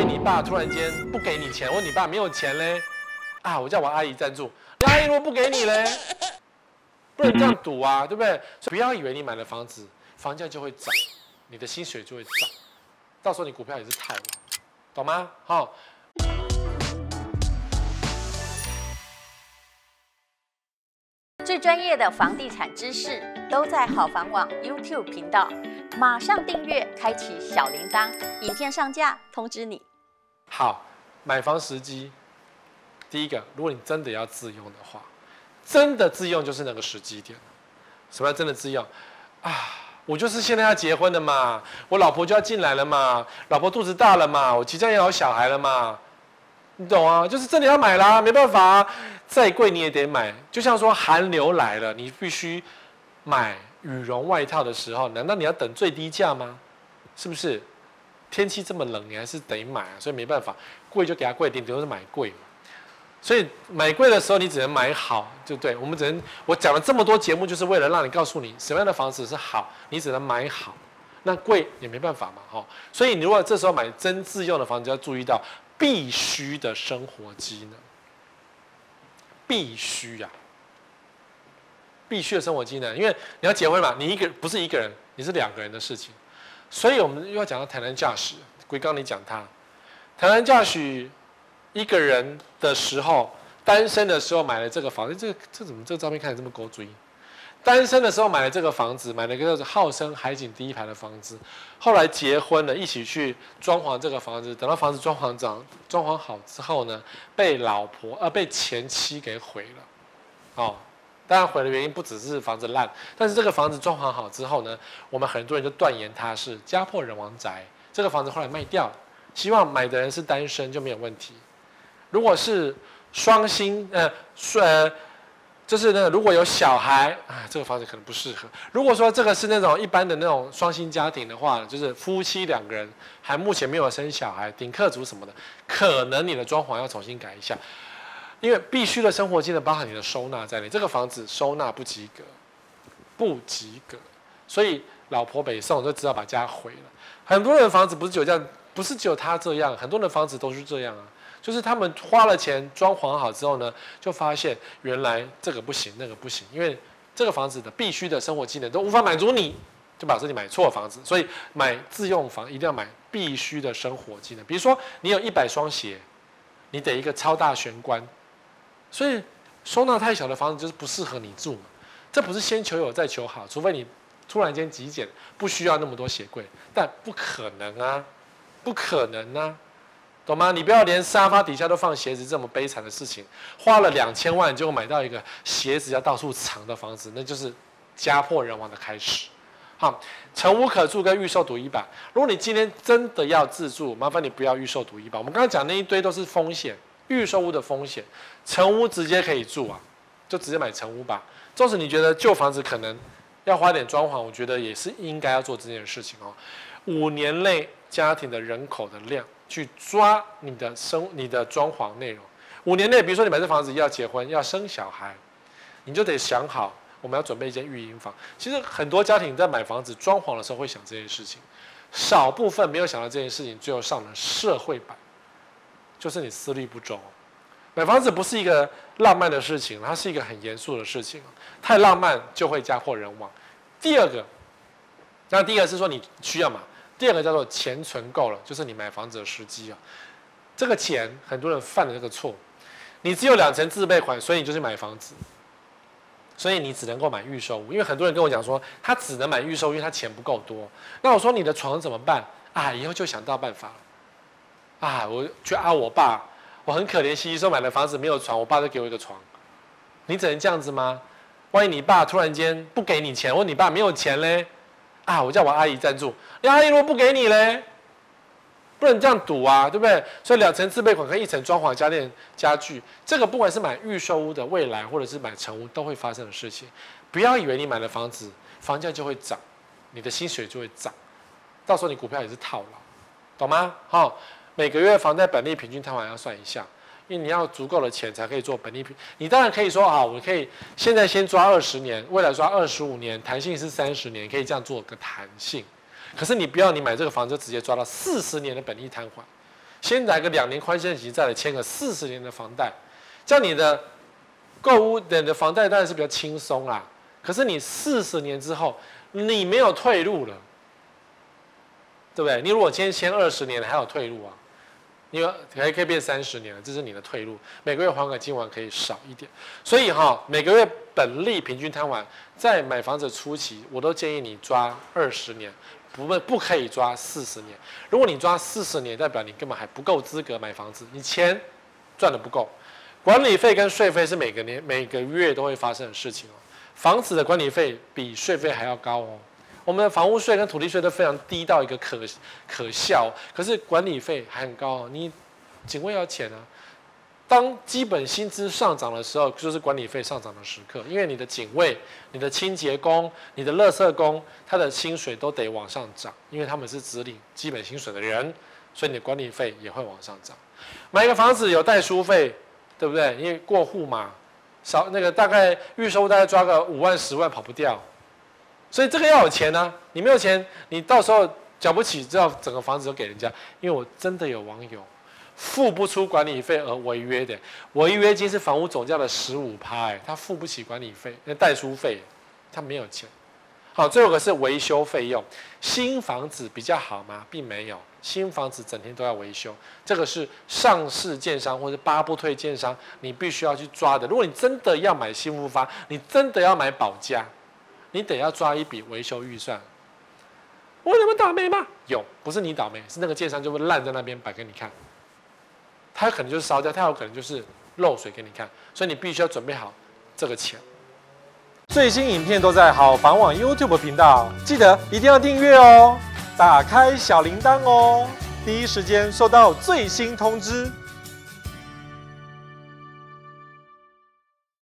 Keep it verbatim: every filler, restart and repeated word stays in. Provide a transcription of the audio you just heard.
一你爸突然间不给你钱，或你爸没有钱嘞，啊，我叫我阿姨赞助，你阿姨如果不给你嘞，不能这样赌啊，对不对？不要以为你买了房子，房价就会涨，你的薪水就会涨，到时候你股票也是套牢，懂吗？好。 最专业的房地产知识都在好房网 YouTube 频道，马上订阅，开启小铃铛，影片上架通知你。 好，买房时机，第一个，如果你真的要自用的话，真的自用就是那个时机点。什么叫真的自用啊？我就是现在要结婚了嘛，我老婆就要进来了嘛，老婆肚子大了嘛，我即将要有小孩了嘛。你懂啊？就是真的要买啦，没办法啊，再贵你也得买。就像说寒流来了，你必须买羽绒外套的时候，难道你要等最低价吗？是不是？天气这么冷，你还是得买啊，所以没办法，贵就给它贵点，顶多是买贵嘛。所以买贵的时候，你只能买好，对不对？我们只能，我讲了这么多节目，就是为了让你告诉你什么样的房子是好，你只能买好。那贵也没办法嘛，哈。所以你如果这时候买真自用的房子，要注意到。必须的生活机能，必须呀、啊，必须的生活机能，因为你要结婚嘛，你一个不是一个人，你是两个人的事情，所以我们又要讲到台南驾驶。龟刚你讲他，台南驾驶一个人的时候，单身的时候买了这个房子，这这怎么这个照片看起来这么勾追？单身的时候买了这个房子，买了一个号称海景第一排的房子，后来结婚了，一起去装潢这个房子。等到房子装潢长装潢好之后呢，被老婆呃被前妻给毁了。哦，当然毁的原因不只是房子烂，但是这个房子装潢好之后呢，我们很多人就断言它是家破人亡宅。这个房子后来卖掉了，希望买的人是单身就没有问题。如果是双薪呃呃。就是那个，如果有小孩啊，这个房子可能不适合。如果说这个是那种一般的那种双薪家庭的话，就是夫妻两个人还目前没有生小孩，顶客族什么的，可能你的装潢要重新改一下，因为必须的生活技能包含你的收纳在内。这个房子收纳不及格，不及格，所以老婆北宋就只好把家毁了。很多人的房子不是只有这样，不是只有他这样，很多人的房子都是这样啊。就是他们花了钱装潢好之后呢，就发现原来这个不行，那个不行，因为这个房子的必须的生活技能都无法满足你，就表示你买错房子。所以买自用房一定要买必须的生活技能。比如说你有一百双鞋，你得一个超大玄关，所以收纳太小的房子就是不适合你住嘛。这不是先求有再求好，除非你突然间极简，不需要那么多鞋柜，但不可能啊，不可能啊。懂吗？你不要连沙发底下都放鞋子这么悲惨的事情，花了两千万就买到一个鞋子要到处藏的房子，那就是家破人亡的开始。好，成屋可住跟预售独一百，如果你今天真的要自住，麻烦你不要预售独一百。我们刚刚讲那一堆都是风险，预售屋的风险，成屋直接可以住啊，就直接买成屋吧。纵使你觉得旧房子可能要花点装潢，我觉得也是应该要做这件事情哦。五年内家庭的人口的量。去抓你的生你的装潢内容，五年内，比如说你买这房子要结婚要生小孩，你就得想好我们要准备一间育婴房。其实很多家庭在买房子装潢的时候会想这件事情，少部分没有想到这件事情，最后上了社会版，就是你思虑不周。买房子不是一个浪漫的事情，它是一个很严肃的事情，太浪漫就会家破人亡。第二个，那第一个是说你需要嘛。第二个叫做钱存够了，就是你买房子的时机啊。这个钱很多人犯了这个错，你只有两成自备款，所以你就是买房子，所以你只能够买预售屋。因为很多人跟我讲说，他只能买预售，因为他钱不够多。那我说你的床怎么办啊？以后就想到办法了啊！我去啊，我爸，我很可怜兮兮说买了房子没有床，我爸就给我一个床。你只能这样子吗？万一你爸突然间不给你钱，或你爸没有钱嘞？啊，我叫我阿姨赞助，你阿姨如果不给你嘞，不能这样赌啊，对不对？所以两层自备款跟一层装潢家电家具，这个不管是买预售屋的未来，或者是买成屋都会发生的事情。不要以为你买了房子，房价就会涨，你的薪水就会涨，到时候你股票也是套牢，懂吗？好、哦，每个月房贷本利平均摊还要算一下。因为你要足够的钱才可以做本利比，你当然可以说啊，我可以现在先抓二十年，未来抓二十五年，弹性是三十年，可以这样做个弹性。可是你不要你买这个房子就直接抓到四十年的本利摊还， 先来个两年宽限期，再来签个四十年的房贷，这样你的购屋的的房贷当然是比较轻松啦。可是你四十年之后，你没有退路了，对不对？你如果今天签二十年，还有退路啊，你还可以变三十年了，这是你的退路。每个月还款金额可以少一点，所以哈，每个月本利平均摊完，在买房子初期，我都建议你抓二十年。不不可以抓四十年，如果你抓四十年，代表你根本还不够资格买房子，你钱赚的不够。管理费跟税费是每个年每个月都会发生的事情哦。房子的管理费比税费还要高哦。我们的房屋税跟土地税都非常低到一个可可笑，可是管理费还很高哦。你警卫要钱啊。当基本薪资上涨的时候，就是管理费上涨的时刻，因为你的警卫、你的清洁工、你的垃圾工，他的薪水都得往上涨，因为他们是只领基本薪水的人，所以你的管理费也会往上涨。买一个房子有代书费，对不对？因为过户嘛，少那个大概预售大概抓个五万、十万跑不掉，所以这个要有钱啊！你没有钱，你到时候缴不起，知道整个房子都给人家。因为我真的有网友。付不出管理费而违约的，违约金是房屋总价的十五趴，哎，他付不起管理费，那代书费，他没有钱。好，最后一个是维修费用，新房子比较好吗？并没有，新房子整天都要维修，这个是上市建商或者八不退建商，你必须要去抓的。如果你真的要买新复发，你真的要买保家，你得要抓一笔维修预算。我有那么倒霉吗？有，不是你倒霉，是那个建商就会烂在那边摆给你看。它可能就是烧掉，它有可能就是漏水给你看，所以你必须要准备好这个钱。最新影片都在好房网 YouTube 频道，记得一定要订阅哦，打开小铃铛哦，第一时间收到最新通知。